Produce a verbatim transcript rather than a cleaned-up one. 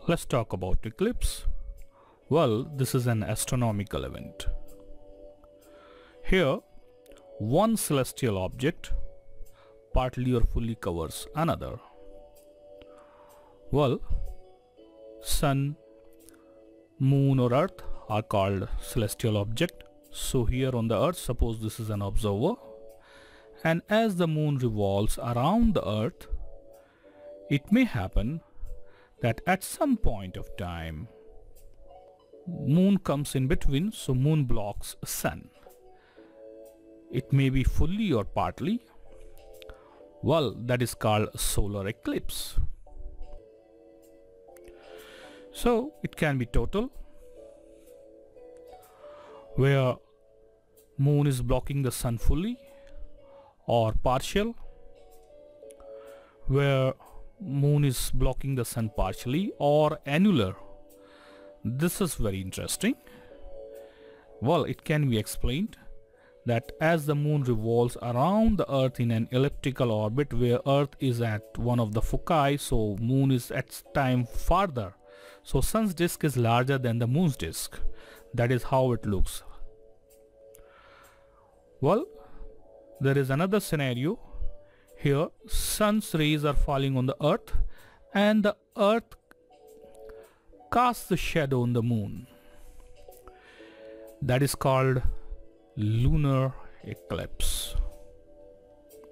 Let's talk about eclipse. Well, this is an astronomical event. Here, one celestial object partly or fully covers another. Well, sun, moon or earth are called celestial object. So here on the earth, suppose this is an observer, and as the moon revolves around the earth, it may happen that at some point of time moon comes in between, so moon blocks sun. It may be fully or partly. Well, that is called solar eclipse. So it can be total, where moon is blocking the sun fully, or partial, where moon is blocking the sun partially, or annular. This is very interesting. Well, it can be explained that as the moon revolves around the earth in an elliptical orbit where earth is at one of the foci, so moon is at time farther, so sun's disk is larger than the moon's disk. That is how it looks. Well, there is another scenario. Here sun's rays are falling on the earth and the earth casts the shadow on the moon. That is called lunar eclipse.